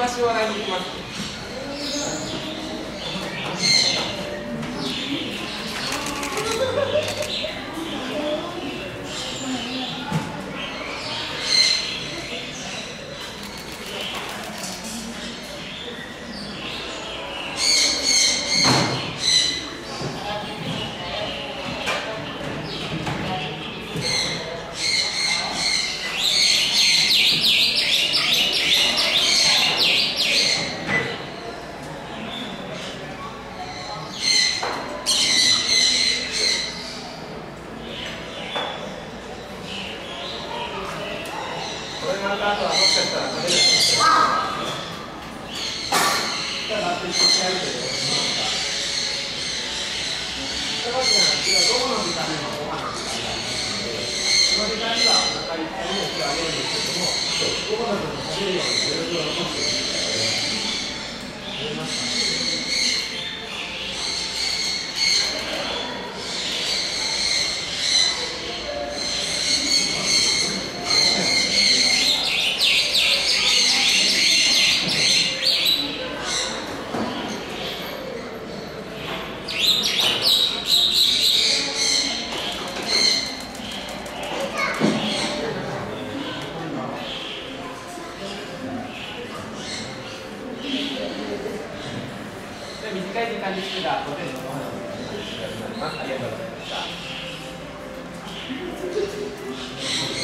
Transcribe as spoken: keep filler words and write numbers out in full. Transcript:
橋を洗いに行きます。これがあとはもしかしたら食べるんですけど、じゃあ納得してやるということですか。どこの時間でもご飯の時間がありますので、その時間にはお腹いっぱいに起き上げるんですけども、ご飯の時に食べるように余力を残していくので、見えますかね。短い時間ですが、ご丁寧のお話をお願いします。ありがとうございました。